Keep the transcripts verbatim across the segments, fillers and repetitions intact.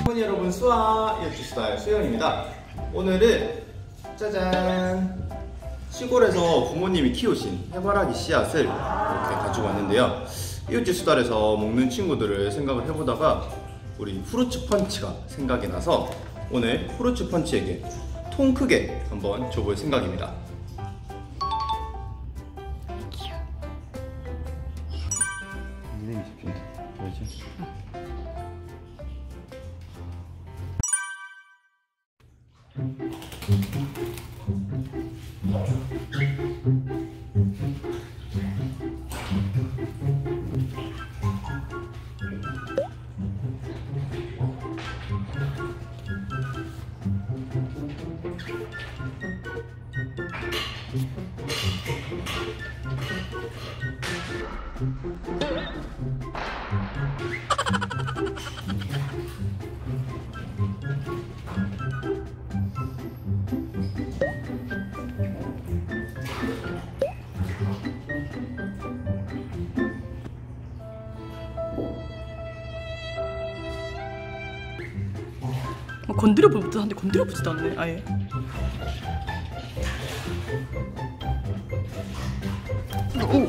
할머니 여러분, 수아 이어주스타의 수영입니다. 오늘은 짜잔, 시골에서 부모님이 키우신 해바라기 씨앗을 이렇게 가지고 왔는데요. 이웃집수달에서 먹는 친구들을 생각을 해보다가 우리 후르츠 펀치가 생각이 나서 오늘 후르츠 펀치에게 통 크게 한번 줘볼 생각입니다. 어, 건드려 보지도 않는데 건드려 보지도 않네 아예. 오.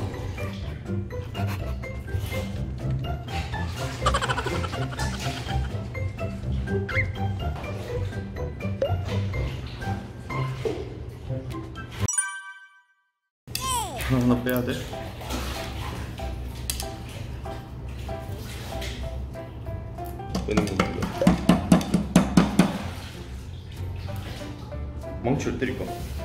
하나 빼야 돼. 빼는 건가? 망치로 때릴까?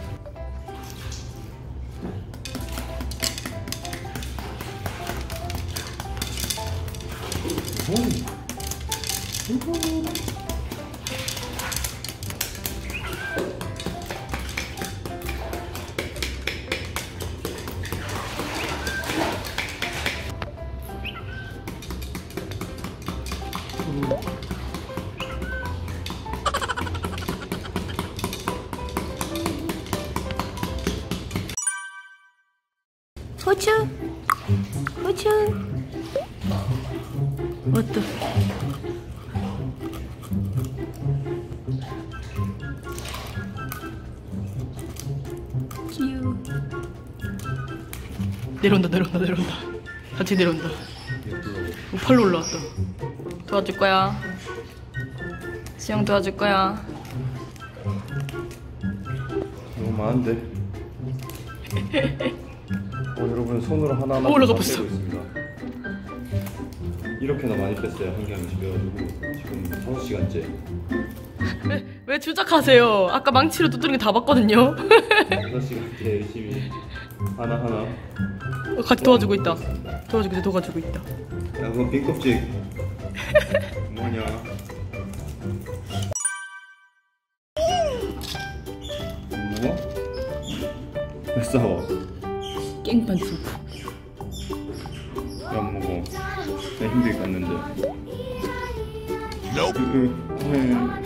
후추 후추 왔다. 귀여워. 내려온다 내려온다 내려온다. 같이 내려온다. 오, 팔로 올라왔다. 도와줄 거야. 수영 도와줄 거야. 너무 많은데. 어, 여러분 손으로 하나하나 올라가 빼고 봤어. 있습니다. 이렇게나 많이 뺐어요. 한 개만 집에가지고 지금 다섯 시간째. 왜, 왜 주작하세요? 아까 망치로 두드린 게 다 봤거든요. 다섯 시간째 열심히 하나하나 어, 같이 도와주고 있다. 도와주고 있다. 도와주고 있다. 야, 그건 빈 껍질 뭐냐? 뭐야? 왜 싸워? 깽판 수프. 왜 안 먹어? 나 힘들게 깠는데. 응.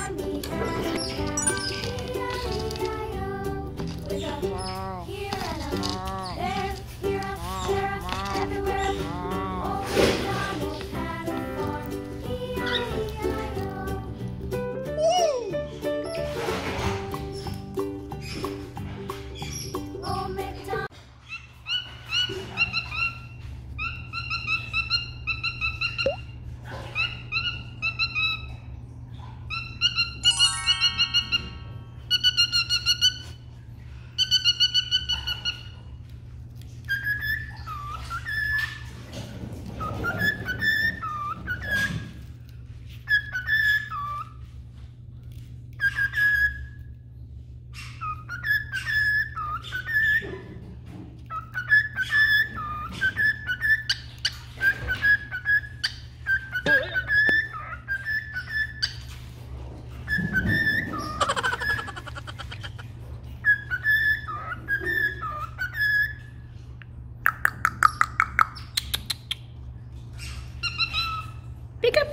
삐까삐.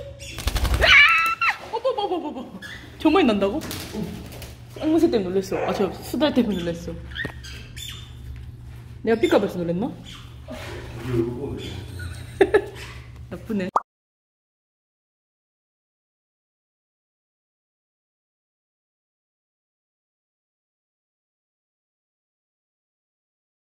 어버버버버버. 정말 난다고? 쌍무새 때문에 놀랬어. 아, 저 수달 때문에 놀랬어. 내가 삐까봐서 놀랬나? 이거